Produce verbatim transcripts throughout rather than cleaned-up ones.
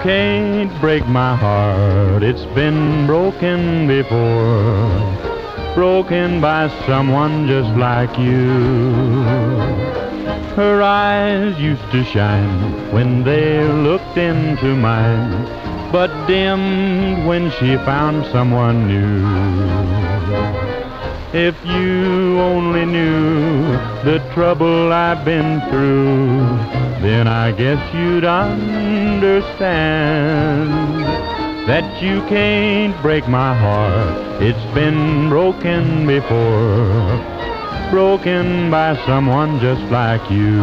can't break my heart. It's been broken before, broken by someone just like you. Her eyes used to shine when they looked into mine, but dimmed when she found someone new. If you only knew the trouble I've been through, then I guess you'd understand that you can't break my heart. It's been broken before, broken by someone just like you.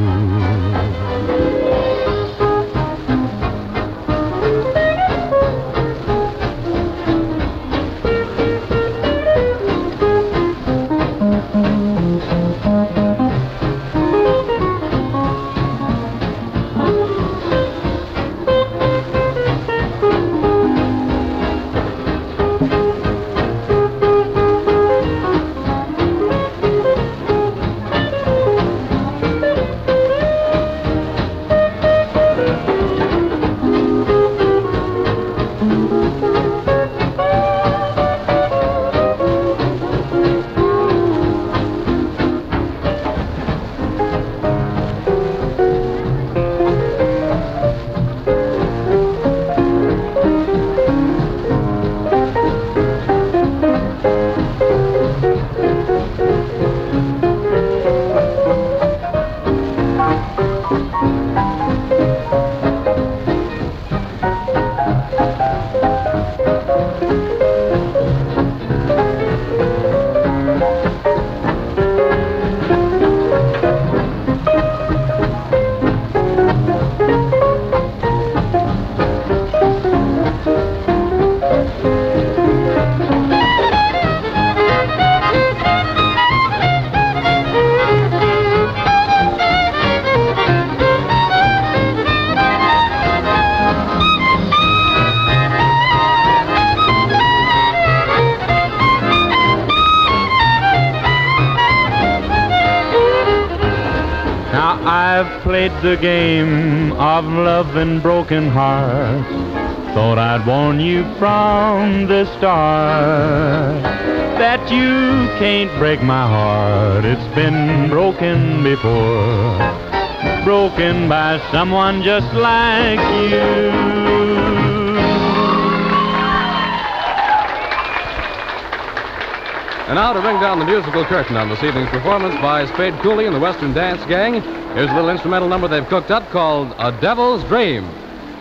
I've played the game of love and broken hearts. Thought I'd warn you from the start that you can't break my heart. It's been broken before, broken by someone just like you. And now to bring down the musical curtain on this evening's performance by Spade, Cooley and the Western Dance Gang, here's a little instrumental number they've cooked up called A Devil's Dream.